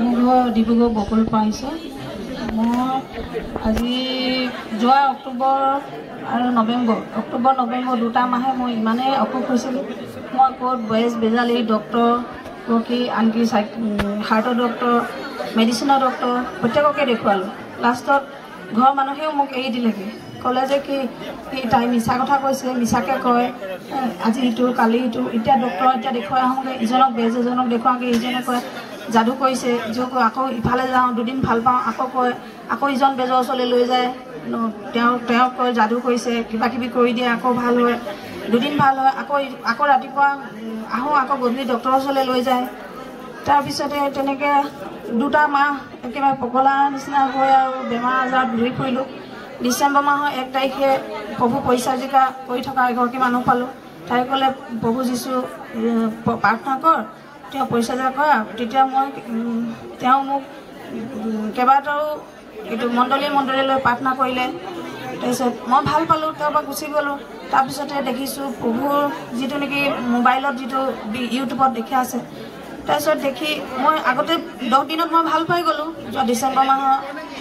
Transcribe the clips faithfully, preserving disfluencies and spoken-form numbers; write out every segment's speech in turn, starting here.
মোৰ ঘৰ ডিব্ৰুগড় বকুল পাইছে। মই আজি যোৱা অক্টোবৰ আৰু নৱেম্বৰ অক্টোবৰ নৱেম্বৰ দুটা মাহে মই ইমানেই অসুখ হৈছিলোঁ। মই ক'ত বেজ বেজালি ডক্তৰ কি আনকি হাৰ্টৰ ডক্তৰ মেডিচিনৰ ডক্তৰ প্ৰত্যেককে দেখুৱালোঁ। লাষ্টত ঘৰৰ মানুহেও মোক এৰি দিলেগৈ, ক'লে যে কি তাই মিছা কথা কৈছে, মিছাকৈ কয়, আজি ইটো কালি ইটো। এতিয়া ডক্তৰ এতিয়া দেখুৱাই আহোঁগৈ, ইজনক বেজ এজনক দেখুৱাওঁগৈ, ইজনে কয় যাদু কৰিছে, ইজনে কয় আকৌ ইফালে যাওঁ, দুদিন ভাল পাওঁ, আকৌ কয় আকৌ ইজন বেজৰ ওচৰলৈ লৈ যায়, তেওঁ তেওঁ কয় যাদু কৰিছে, কিবা কিবি কৰি দিয়ে, আকৌ ভাল হয়, দুদিন ভাল হয়, আকৌ আকৌ ৰাতিপুৱা আহোঁ, আকৌ গধূলি ডক্তৰৰ ওচৰলৈ লৈ যায়। তাৰপিছতে তেনেকৈ দুটা মাহ একেবাৰে পগলা নিচিনা হৈ আৰু বেমাৰ আজাৰত ঘূৰি ফুৰিলোঁ। ডিচেম্বৰ মাহৰ এক তাৰিখে প্ৰভু পৰিচাৰিকা কৰি থকা এগৰাকী মানুহ পালোঁ। তাই ক'লে প্ৰভু যীশু প্ৰাৰ্থনা কৰ, তেওঁ পৰিচৰ্যা কৰা। তেতিয়া মই তেওঁ মোক কেইবাটাও এইটো মণ্ডলী মণ্ডলীলৈ প্ৰাৰ্থনা কৰিলে। তাৰপিছত মই ভাল পালোঁ, তাৰ পৰা গুচি গ'লোঁ। তাৰপিছতে দেখিছোঁ প্ৰভুৰ যিটো নেকি মোবাইলত যিটো ইউটিউবত দেখি আছে। তাৰপিছত দেখি মই আগতে দহ দিনত মই ভাল পাই গ'লোঁ। যোৱা ডিচেম্বৰ মাহৰ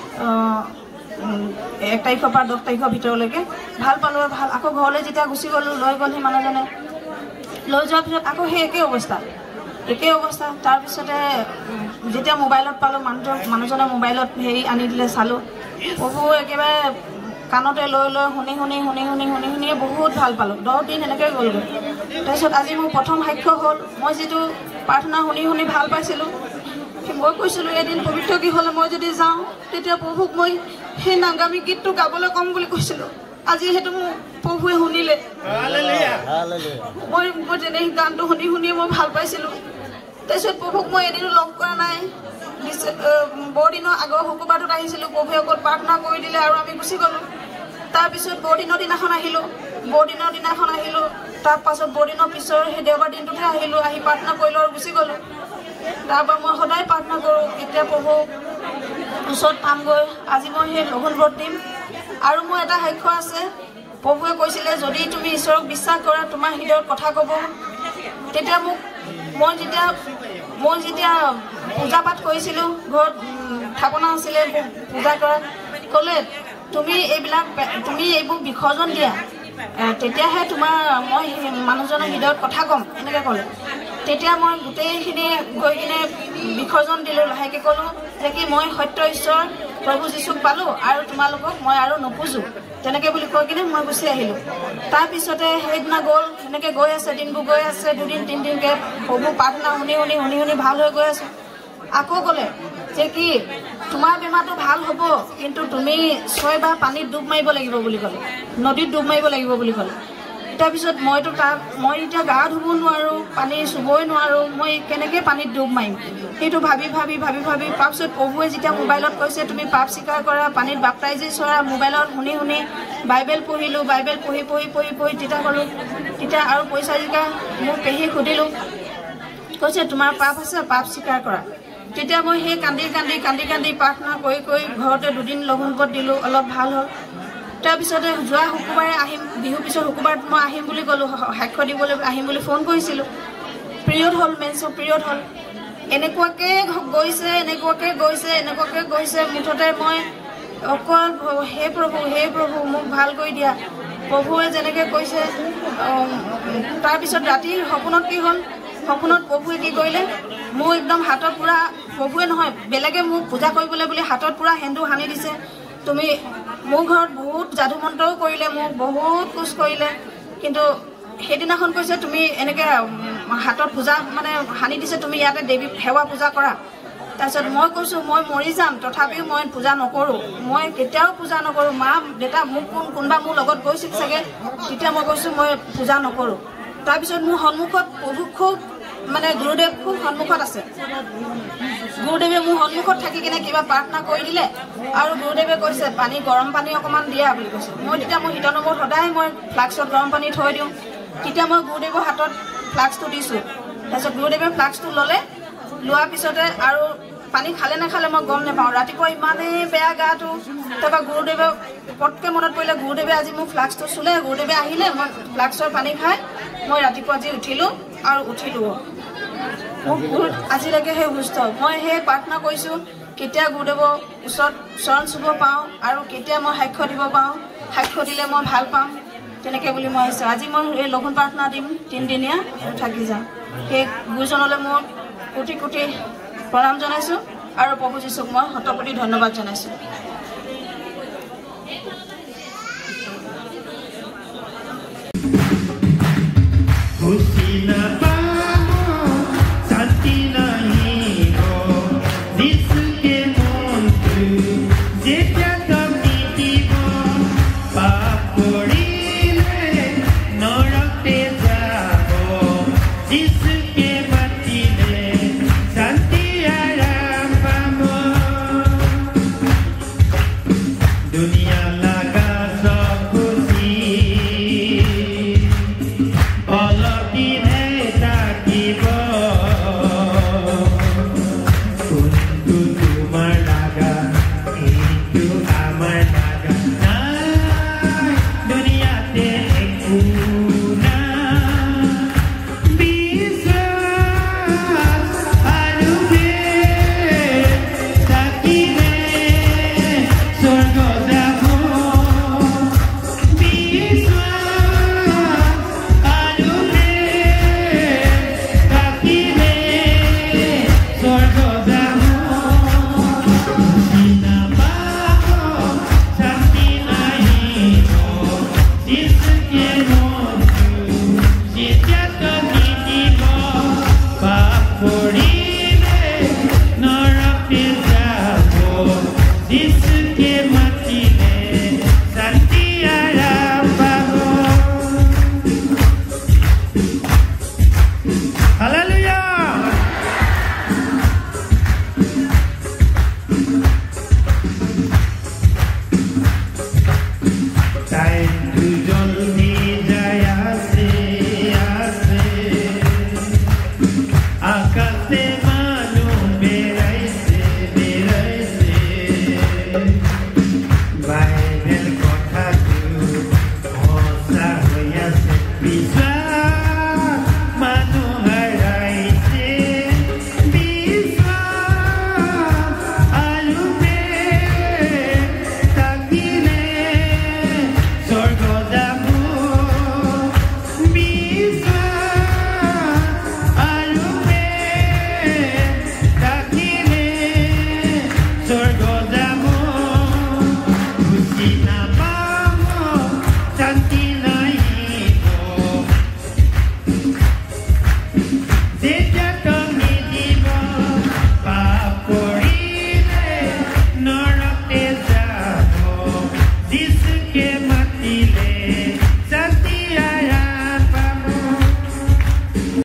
এক তাৰিখৰ পৰা দহ তাৰিখৰ ভিতৰলৈকে ভাল পালোঁ। ভাল আকৌ ঘৰলৈ যেতিয়া গুচি গ'লোঁ, লৈ গ'ল সেই মানুহজনে। লৈ যোৱাৰ পিছত আকৌ সেই একেই অৱস্থা একেই অৱস্থা তাৰপিছতে যেতিয়া মোবাইলত পালোঁ, মানুহজন মানুহজনে মোবাইলত হেৰি আনি দিলে, চালোঁ। প্ৰভু একেবাৰে কাণতে লৈ লৈ শুনি শুনি শুনি শুনি শুনি শুনিয়ে বহুত ভাল পালোঁ। দহ দিন এনেকৈ গ'লগৈ। তাৰপিছত আজি মোৰ প্ৰথম সাক্ষ্য হ'ল, মই যিটো প্ৰাৰ্থনা শুনি শুনি ভাল পাইছিলোঁ, মই কৈছিলোঁ এদিন পবিত্ৰ গৃহলৈ মই যদি যাওঁ তেতিয়া প্ৰভুক মই সেই নাগামী গীতটো গাবলৈ ক'ম বুলি কৈছিলোঁ। আজি সেইটো মোৰ প্ৰভুৱে শুনিলে। মই মই তেনে গানটো শুনি শুনিয়ে মই ভাল পাইছিলোঁ। তাৰপিছত প্ৰভুক মই এদিনো লগ কৰা নাই। বৰদিনৰ আগৰ শুকুৰবাৰটোত আহিছিলোঁ, প্ৰভুৱে অকল প্ৰাৰ্থনা কৰি দিলে আৰু আমি গুচি গ'লোঁ। তাৰপিছত বৰদিনৰ দিনাখন আহিলোঁ বৰদিনৰ দিনাখন আহিলোঁ তাৰপাছত বৰদিনৰ পিছৰ সেই দেওবাৰ দিনটোতহে আহিলোঁ। আহি প্ৰাৰ্থনা কৰিলোঁ আৰু গুচি গ'লোঁ। তাৰপৰা মই সদায় প্ৰাৰ্থনা কৰোঁ, এতিয়া প্ৰভু ওচৰত পামগৈ। আজি মই সেই লঘোণ ব্ৰত দিম। আৰু মোৰ এটা সাক্ষ্য আছে, প্ৰভুৱে কৈছিলে যদি তুমি ঈশ্বৰক বিশ্বাস কৰা, তোমাৰ হৃদয়ত কথা ক'ব। তেতিয়া মোক মই যেতিয়া মই যেতিয়া পূজা পাঠ কৰিছিলোঁ, ঘৰত থাপনা আছিলে পূজা কৰা, ক'লে তুমি এইবিলাক তুমি এইবোৰ বিসৰ্জন দিয়া, তেতিয়াহে তোমাৰ মই মানুহজনৰ হৃদয়ত কথা ক'ম, এনেকৈ ক'লে। তেতিয়া মই গোটেইখিনি গৈ কিনে বিসৰ্জন দিলোঁ। লাহেকৈ ক'লোঁ যে কি মই সত্য ঈশ্বৰ প্ৰভু যীশুক পালোঁ আৰু তোমালোকক মই আৰু নোপোজোঁ, তেনেকৈ বুলি কৈ কিনে মই গুচি আহিলোঁ। তাৰপিছতে সেইদিনা গ'ল, সেনেকৈ গৈ আছে, দিনবোৰ গৈ আছে, দুদিন তিনিদিনকৈ প্ৰভু প্ৰাৰ্থনা শুনি শুনি শুনি শুনি ভাল হৈ গৈ আছোঁ। আকৌ ক'লে যে কি তোমাৰ বেমাৰটো ভাল হ'ব, কিন্তু তুমি ছয়বাৰ পানীত ডুব মাৰিব লাগিব বুলি ক'লে, নদীত ডুব মাৰিব লাগিব বুলি ক'লে। তাৰপিছত মইতো তাত মই এতিয়া গা ধুব নোৱাৰোঁ, পানী চুবই নোৱাৰোঁ, মই কেনেকৈ পানীত ডুব মাৰিম সেইটো ভাবি ভাবি ভাবি ভাবি তাৰপিছত প্ৰভুৱে যেতিয়া মোবাইলত কৈছে তুমি পাপ স্বীকাৰ কৰা, পানীত বাপ্তাইজি চৰা, মোবাইলত শুনি শুনি বাইবেল পঢ়িলোঁ। বাইবেল পঢ়ি পঢ়ি পঢ়ি পঢ়ি তেতিয়া ক'লোঁ। তেতিয়া আৰু পৰিচাৰিকা মোৰ পেহীক সুধিলোঁ, কৈছে তোমাৰ পাপ আছে, পাপ স্বীকাৰ কৰা। তেতিয়া মই সেই কান্দি কান্দি কান্দি কান্দি প্ৰাৰ্থনা কৰি কৰি ঘৰতে দুদিন লঘোণ ব্ৰত দিলোঁ, অলপ ভাল হ'ল। তাৰপিছতে যোৱা শুকুৰবাৰে আহিম, বিহুৰ পিছত শুকুৰবাৰত মই আহিম বুলি ক'লোঁ, সাক্ষ্য দিবলৈ আহিম বুলি ফোন কৰিছিলোঁ। পিৰিয়ড হ'ল, মেন্সৰ পিৰিয়ড হ'ল। এনেকুৱাকৈ গৈছে এনেকুৱাকৈ গৈছে এনেকুৱাকৈ গৈছে মুঠতে মই অকল হে প্ৰভু হে প্ৰভু মোক ভাল কৰি দিয়া, প্ৰভুৱে যেনেকৈ কৈছে। তাৰপিছত ৰাতি সপোনত কি হ'ল, সপোনত প্ৰভুৱে কি কৰিলে, মোৰ একদম হাতত পূৰা, প্ৰভুৱে নহয় বেলেগে মোক পূজা কৰিবলৈ বুলি হাতত পূৰা সেন্দুৰ সানি দিছে। তুমি মোৰ ঘৰত বহুত যাদু মন্ত্ৰও কৰিলে, মোক বহুত কোচ কৰিলে, কিন্তু সেইদিনাখন কৈছে তুমি এনেকৈ হাতত পূজা মানে সানি দিছে, তুমি ইয়াতে দেৱী সেৱা পূজা কৰা। তাৰপিছত মই কৈছোঁ মই মৰি যাম, তথাপিও মই পূজা নকৰোঁ, মই কেতিয়াও পূজা নকৰোঁ। মা দেউতা মোক কোন কোনোবা মোৰ লগত গৈছিল চাগে, তেতিয়া মই কৈছোঁ মই পূজা নকৰোঁ। তাৰপিছত মোৰ সন্মুখত প্ৰভু খুব মানে গুৰুদেৱ খুব সন্মুখত আছে। গুৰুদেৱে মোৰ সন্মুখত থাকি কিনে কিবা প্ৰাৰ্থনা কৰি দিলে আৰু গুৰুদেৱে কৈছে পানী গৰম পানী অকণমান দিয়া বুলি কৈছে। মই তেতিয়া মোৰ শীত নম্বৰত সদায় মই ফ্লাক্সত গৰম পানী থৈ দিওঁ। তেতিয়া মই গুৰুদেৱৰ হাতত ফ্লাক্সটো দিছোঁ। তাৰপিছত গুৰুদেৱে ফ্লাক্সটো ল'লে, লোৱাৰ পিছতে আৰু পানী খালে নাখালে মই গম নাপাওঁ। ৰাতিপুৱা ইমানেই বেয়া গাটো, তাৰপৰা গুৰুদেৱে পটকৈ মনত পৰিলে গুৰুদেৱে আজি মোক ফ্লাক্সটো চুলে, গুৰুদেৱে আহিলে, মই ফ্লাক্সৰ পানী খাই মই ৰাতিপুৱা আজি উঠিলোঁ আৰু উঠিলোঁ। মোক বহুত আজিলৈকে সেই সুস্থ মই সেই প্ৰাৰ্থনা কৰিছোঁ কেতিয়া গুৰুদেৱৰ ওচৰত চৰণ চুব পাওঁ আৰু কেতিয়া মই সাক্ষ্য দিব পাওঁ সাক্ষ্য দিলে মই ভাল পাম তেনেকৈ বুলি মই আহিছোঁ আজি মই এই লঘোণ প্ৰাৰ্থনা দিম তিনিদিনীয়া থাকি যাম সেই গুৰুজনলৈ মই কোটি কোটি প্ৰণাম জনাইছোঁ আৰু প্ৰভু যীশুক মই শতকোটি ধন্যবাদ জনাইছোঁ Husina